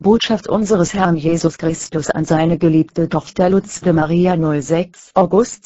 Botschaft unseres Herrn Jesus Christus an seine geliebte Tochter Lutz de Maria 06. August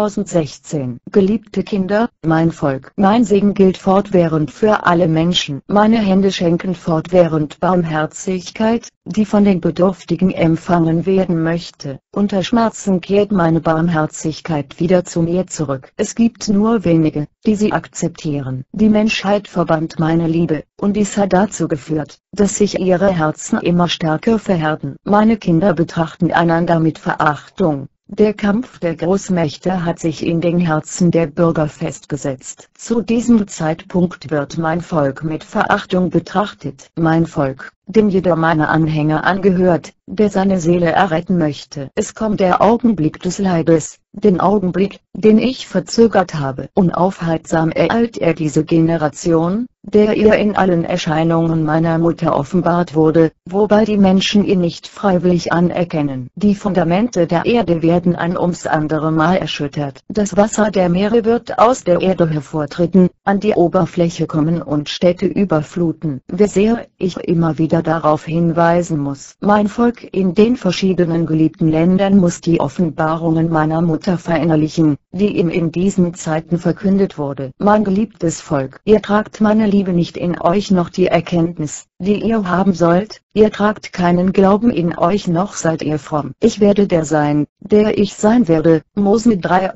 2016. Geliebte Kinder, mein Volk, mein Segen gilt fortwährend für alle Menschen. Meine Hände schenken fortwährend Barmherzigkeit, die von den Bedürftigen empfangen werden möchte. Unter Schmerzen kehrt meine Barmherzigkeit wieder zu mir zurück. Es gibt nur wenige, die sie akzeptieren. Die Menschheit verbannt meine Liebe, und dies hat dazu geführt, dass sich ihre Herzen immer stärker verhärten. Meine Kinder betrachten einander mit Verachtung. Der Kampf der Großmächte hat sich in den Herzen der Bürger festgesetzt. Zu diesem Zeitpunkt wird mein Volk mit Verachtung betrachtet. Mein Volk, dem jeder meiner Anhänger angehört, der seine Seele erretten möchte. Es kommt der Augenblick des Leides, den Augenblick, den ich verzögert habe. Unaufhaltsam ereilt er diese Generation, der ihr in allen Erscheinungen meiner Mutter offenbart wurde, wobei die Menschen ihn nicht freiwillig anerkennen. Die Fundamente der Erde werden ein ums andere Mal erschüttert. Das Wasser der Meere wird aus der Erde hervortreten, an die Oberfläche kommen und Städte überfluten. Wie sehr ich immer wieder darauf hinweisen muss. Mein Volk in den verschiedenen geliebten Ländern muss die Offenbarungen meiner Mutter verinnerlichen, die ihm in diesen Zeiten verkündet wurde. Mein geliebtes Volk, ihr tragt meine Liebe nicht in euch noch die Erkenntnis, die ihr haben sollt, ihr tragt keinen Glauben in euch noch seid ihr fromm. Ich werde der sein, der ich sein werde, Mose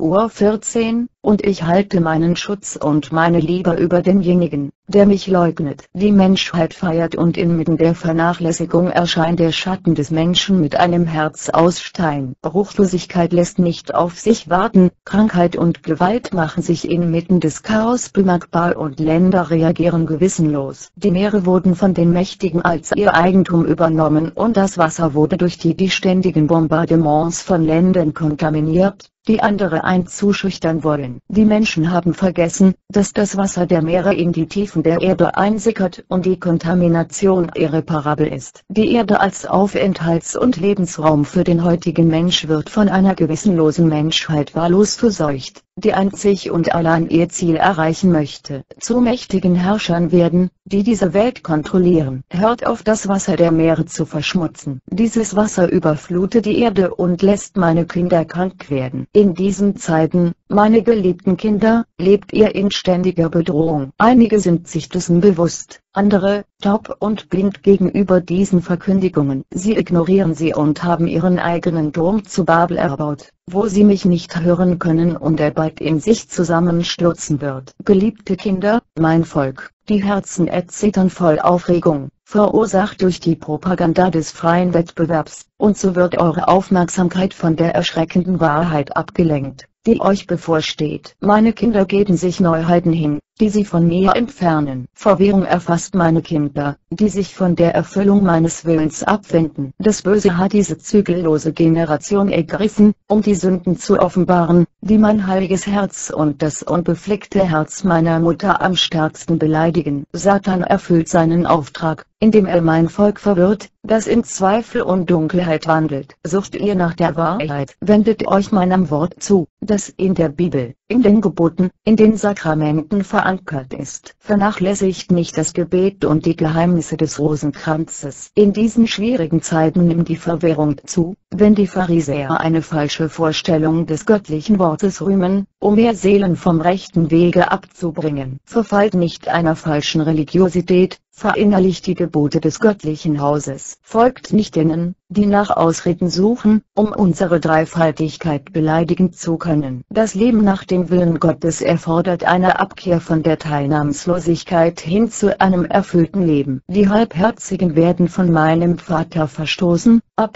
3:14, und ich halte meinen Schutz und meine Liebe über denjenigen, der mich leugnet. Die Menschheit feiert und inmitten der Vernachlässigung erscheint der Schatten des Menschen mit einem Herz aus Stein. Ruchlosigkeit lässt nicht auf sich warten, Krankheit und Gewalt machen sich inmitten des Chaos bemerkbar und Länder reagieren gewissenlos. Die Meere wurden von den Mächtigen als ihr Eigentum übernommen und das Wasser wurde durch die ständigen Bombardements von Ländern kontaminiert, die andere einzuschüchtern wollen. Die Menschen haben vergessen, dass das Wasser der Meere in die Tiefen der Erde einsickert und die Kontamination irreparabel ist. Die Erde als Aufenthalts- und Lebensraum für den heutigen Mensch wird von einer gewissenlosen Menschheit wahllos verseucht, die einzig und allein ihr Ziel erreichen möchte, zu mächtigen Herrschern werden, die diese Welt kontrollieren. Hört auf, das Wasser der Meere zu verschmutzen. Dieses Wasser überflutet die Erde und lässt meine Kinder krank werden. In diesen Zeiten, meine geliebten Kinder, lebt ihr in ständiger Bedrohung. Einige sind sich dessen bewusst, andere, taub und blind gegenüber diesen Verkündigungen. Sie ignorieren sie und haben ihren eigenen Turm zu Babel erbaut, wo sie mich nicht hören können und er bald in sich zusammenstürzen wird. Geliebte Kinder, mein Volk, die Herzen erzittern voll Aufregung, verursacht durch die Propaganda des freien Wettbewerbs, und so wird eure Aufmerksamkeit von der erschreckenden Wahrheit abgelenkt, die euch bevorsteht. Meine Kinder geben sich Neuheiten hin, die sie von mir entfernen. Verwirrung erfasst meine Kinder, die sich von der Erfüllung meines Willens abwenden. Das Böse hat diese zügellose Generation ergriffen, um die Sünden zu offenbaren, die mein heiliges Herz und das unbefleckte Herz meiner Mutter am stärksten beleidigen. Satan erfüllt seinen Auftrag, indem er mein Volk verwirrt, das in Zweifel und Dunkelheit wandelt. Sucht ihr nach der Wahrheit, wendet euch meinem Wort zu, das in der Bibel, in den Geboten, in den Sakramenten verankert ist. Vernachlässigt nicht das Gebet und die Geheimnisse des Rosenkranzes. In diesen schwierigen Zeiten nimmt die Verwirrung zu, wenn die Pharisäer eine falsche Vorstellung des göttlichen Wortes rühmen, um mehr Seelen vom rechten Wege abzubringen. Verfallt nicht einer falschen Religiosität, verinnerlicht die Gebote des göttlichen Hauses. Folgt nicht denen, die nach Ausreden suchen, um unsere Dreifaltigkeit beleidigen zu können. Das Leben nach dem Willen Gottes erfordert eine Abkehr von der Teilnahmslosigkeit hin zu einem erfüllten Leben. Die Halbherzigen werden von meinem Vater verstoßen, AP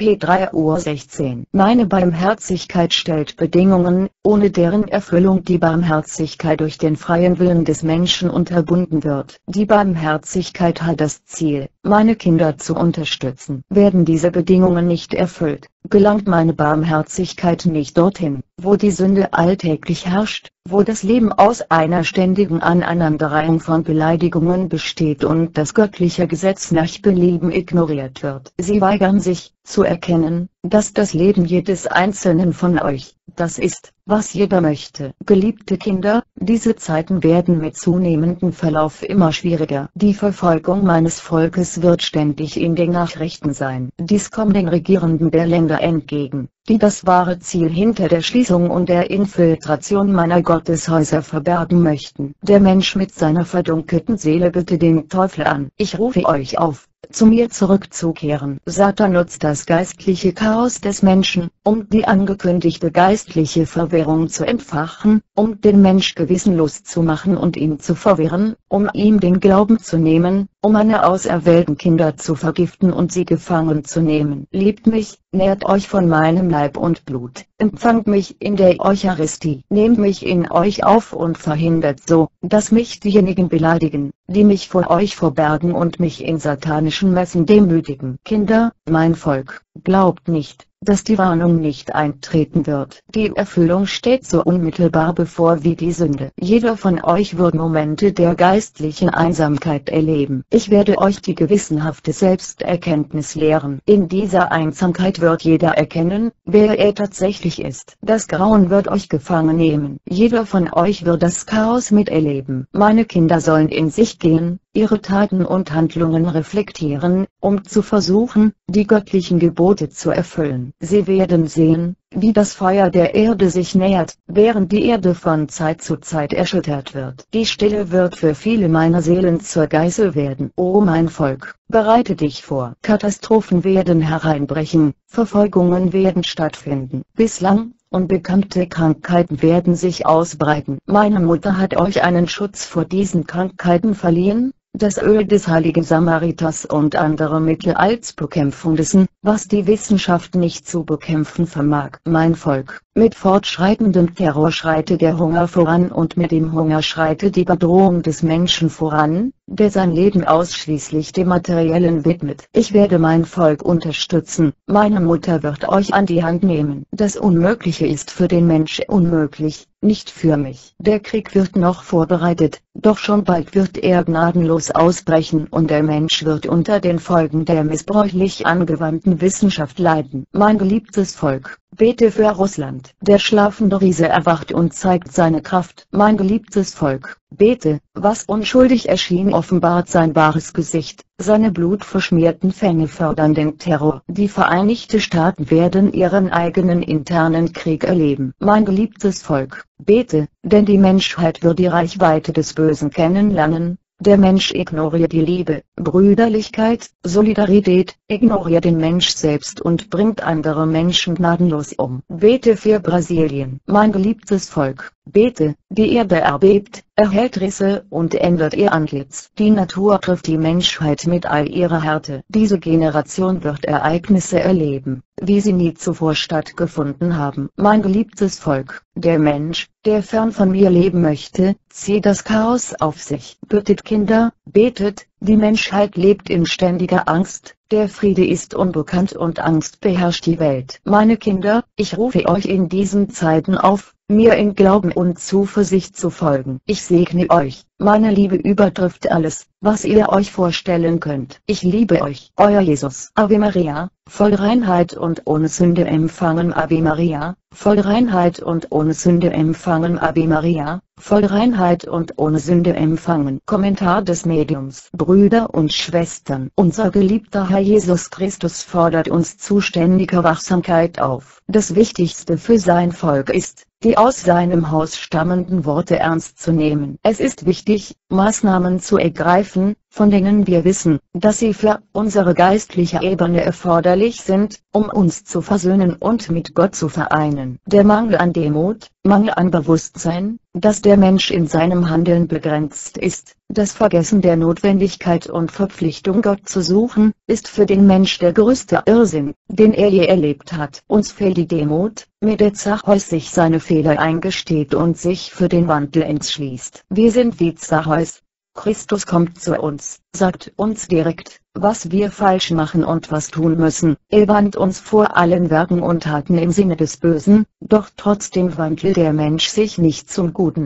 3:16. Meine Barmherzigkeit stellt Bedingungen, ohne deren Erfüllung die Barmherzigkeit durch den freien Willen des Menschen unterbunden wird. Die Barmherzigkeit hat das Ziel, meine Kinder zu unterstützen. Werden diese Bedingungen nicht erfüllt, gelangt meine Barmherzigkeit nicht dorthin, wo die Sünde alltäglich herrscht, wo das Leben aus einer ständigen Aneinanderreihung von Beleidigungen besteht und das göttliche Gesetz nach Belieben ignoriert wird. Sie weigern sich, zu erkennen, dass das Leben jedes Einzelnen von euch, das ist, was jeder möchte. Geliebte Kinder, diese Zeiten werden mit zunehmendem Verlauf immer schwieriger. Die Verfolgung meines Volkes Chaos wird ständig in den Nachrichten sein. Dies kommt den Regierenden der Länder entgegen, die das wahre Ziel hinter der Schließung und der Infiltration meiner Gotteshäuser verbergen möchten. Der Mensch mit seiner verdunkelten Seele bittet den Teufel an. Ich rufe euch auf, zu mir zurückzukehren. Satan nutzt das geistliche Chaos des Menschen, um die angekündigte geistliche Verwirrung zu entfachen, um den Mensch gewissenlos zu machen und ihn zu verwirren, um ihm den Glauben zu nehmen, um meine auserwählten Kinder zu vergiften und sie gefangen zu nehmen. Liebt mich, nährt euch von meinem Leib und Blut, empfangt mich in der Eucharistie, nehmt mich in euch auf und verhindert so, dass mich diejenigen beleidigen, die mich vor euch verbergen und mich in satanischen Messen demütigen. Kinder, mein Volk, glaubt nicht, dass die Warnung nicht eintreten wird. Die Erfüllung steht so unmittelbar bevor wie die Sünde. Jeder von euch wird Momente der geistlichen Einsamkeit erleben. Ich werde euch die gewissenhafte Selbsterkenntnis lehren. In dieser Einsamkeit wird jeder erkennen, wer er tatsächlich ist. Das Grauen wird euch gefangen nehmen. Jeder von euch wird das Chaos miterleben. Meine Kinder sollen in sich gehen, ihre Taten und Handlungen reflektieren, um zu versuchen, die göttlichen Gebote zu erfüllen. Sie werden sehen, wie das Feuer der Erde sich nähert, während die Erde von Zeit zu Zeit erschüttert wird. Die Stille wird für viele meiner Seelen zur Geißel werden. O mein Volk, bereite dich vor. Katastrophen werden hereinbrechen, Verfolgungen werden stattfinden. Bislang unbekannte Krankheiten werden sich ausbreiten. Meine Mutter hat euch einen Schutz vor diesen Krankheiten verliehen, das Öl des heiligen Samariters und andere Mittel als Bekämpfung dessen, was die Wissenschaft nicht zu bekämpfen vermag. Mein Volk, mit fortschreitendem Terror schreitet der Hunger voran und mit dem Hunger schreitet die Bedrohung des Menschen voran, der sein Leben ausschließlich dem Materiellen widmet. Ich werde mein Volk unterstützen, meine Mutter wird euch an die Hand nehmen. Das Unmögliche ist für den Menschen unmöglich, nicht für mich. Der Krieg wird noch vorbereitet, doch schon bald wird er gnadenlos ausbrechen und der Mensch wird unter den Folgen der missbräuchlich angewandten Wissenschaft leiden. Mein geliebtes Volk, bete für Russland. Der schlafende Riese erwacht und zeigt seine Kraft. Mein geliebtes Volk, bete, was unschuldig erschien offenbart sein wahres Gesicht. Seine blutverschmierten Fänge fördern den Terror. Die Vereinigten Staaten werden ihren eigenen internen Krieg erleben. Mein geliebtes Volk, bete, denn die Menschheit wird die Reichweite des Bösen kennenlernen. Der Mensch ignoriert die Liebe, Brüderlichkeit, Solidarität, ignoriert den Mensch selbst und bringt andere Menschen gnadenlos um. Bete für Brasilien. Mein geliebtes Volk, bete, die Erde erbebt, erhält Risse und ändert ihr Antlitz. Die Natur trifft die Menschheit mit all ihrer Härte. Diese Generation wird Ereignisse erleben, wie sie nie zuvor stattgefunden haben. Mein geliebtes Volk, der Mensch, der fern von mir leben möchte, zieht das Chaos auf sich. Bittet Kinder, betet, die Menschheit lebt in ständiger Angst, der Friede ist unbekannt und Angst beherrscht die Welt. Meine Kinder, ich rufe euch in diesen Zeiten auf, mir in Glauben und Zuversicht zu folgen. Ich segne euch, meine Liebe übertrifft alles, was ihr euch vorstellen könnt. Ich liebe euch, euer Jesus. Ave Maria, voll Reinheit und ohne Sünde empfangen. Ave Maria, voll Reinheit und ohne Sünde empfangen. Ave Maria, voll Reinheit und ohne Sünde empfangen. Kommentar des Mediums. Brüder und Schwestern, unser geliebter Herr Jesus Christus fordert uns zu ständiger Wachsamkeit auf. Das Wichtigste für sein Volk ist, die aus seinem Haus stammenden Worte ernst zu nehmen. Es ist wichtig, Maßnahmen zu ergreifen, von denen wir wissen, dass sie für unsere geistliche Ebene erforderlich sind, um uns zu versöhnen und mit Gott zu vereinen. Der Mangel an Demut, Mangel an Bewusstsein, dass der Mensch in seinem Handeln begrenzt ist, das Vergessen der Notwendigkeit und Verpflichtung Gott zu suchen, ist für den Mensch der größte Irrsinn, den er je erlebt hat. Uns fehlt die Demut, mit der Zachäus sich seine Fehler eingesteht und sich für den Wandel entschließt. Wir sind wie Zachäus. Christus kommt zu uns, sagt uns direkt, was wir falsch machen und was tun müssen. Er warnt uns vor allen Werken und Taten im Sinne des Bösen, doch trotzdem wandelt der Mensch sich nicht zum Guten.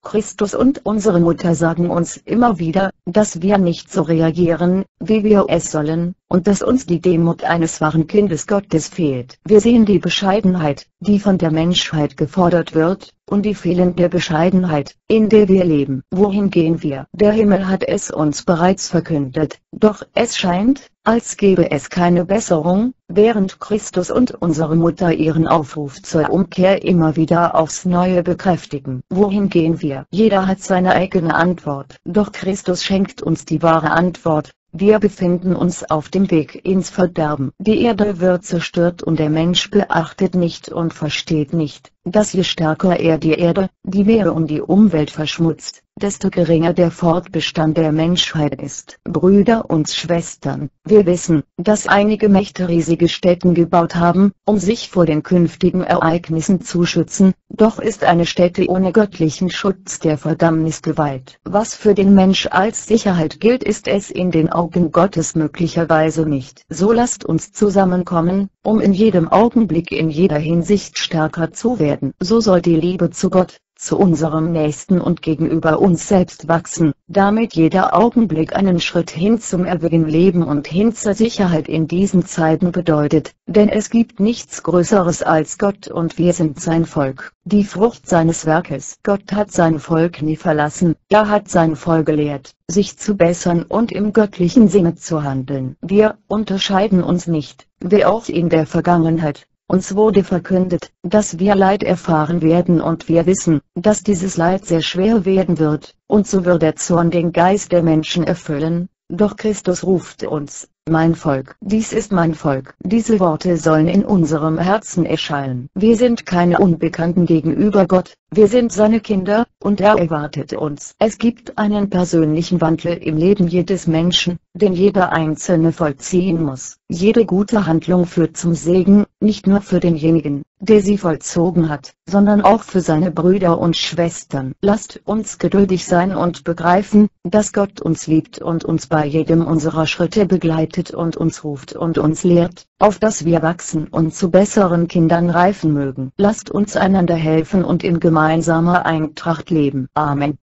Christus und unsere Mutter sagen uns immer wieder, dass wir nicht so reagieren, wie wir es sollen, und dass uns die Demut eines wahren Kindes Gottes fehlt. Wir sehen die Bescheidenheit, die von der Menschheit gefordert wird, und die fehlende Bescheidenheit, in der wir leben. Wohin gehen wir? Der Himmel hat es uns bereits verkündet, doch es scheint, als gäbe es keine Besserung, während Christus und unsere Mutter ihren Aufruf zur Umkehr immer wieder aufs Neue bekräftigen. Wohin gehen wir? Jeder hat seine eigene Antwort, doch Christus schenkt uns die wahre Antwort. Wir befinden uns auf dem Weg ins Verderben. Die Erde wird zerstört und der Mensch beachtet nicht und versteht nicht, dass je stärker er die Erde, die Meere und die Umwelt verschmutzt, desto geringer der Fortbestand der Menschheit ist. Brüder und Schwestern, wir wissen, dass einige Mächte riesige Stätten gebaut haben, um sich vor den künftigen Ereignissen zu schützen, doch ist eine Stätte ohne göttlichen Schutz der Verdammnis geweiht. Was für den Mensch als Sicherheit gilt, ist es in den Augen Gottes möglicherweise nicht. So lasst uns zusammenkommen, um in jedem Augenblick in jeder Hinsicht stärker zu werden. So soll die Liebe zu Gott, zu unserem Nächsten und gegenüber uns selbst wachsen, damit jeder Augenblick einen Schritt hin zum ewigen Leben und hin zur Sicherheit in diesen Zeiten bedeutet, denn es gibt nichts Größeres als Gott und wir sind sein Volk, die Frucht seines Werkes. Gott hat sein Volk nie verlassen, er hat sein Volk gelehrt, sich zu bessern und im göttlichen Sinne zu handeln. Wir unterscheiden uns nicht, wie auch in der Vergangenheit. Uns wurde verkündet, dass wir Leid erfahren werden und wir wissen, dass dieses Leid sehr schwer werden wird, und so wird der Zorn den Geist der Menschen erfüllen, doch Christus ruft uns, mein Volk. Dies ist mein Volk. Diese Worte sollen in unserem Herzen erschallen. Wir sind keine Unbekannten gegenüber Gott, wir sind seine Kinder, und er erwartet uns. Es gibt einen persönlichen Wandel im Leben jedes Menschen, den jeder Einzelne vollziehen muss. Jede gute Handlung führt zum Segen, nicht nur für denjenigen, der sie vollzogen hat, sondern auch für seine Brüder und Schwestern. Lasst uns geduldig sein und begreifen, dass Gott uns liebt und uns bei jedem unserer Schritte begleitet und uns ruft und uns lehrt, auf dass wir wachsen und zu besseren Kindern reifen mögen. Lasst uns einander helfen und in gemeinsamer Eintracht leben. Amen.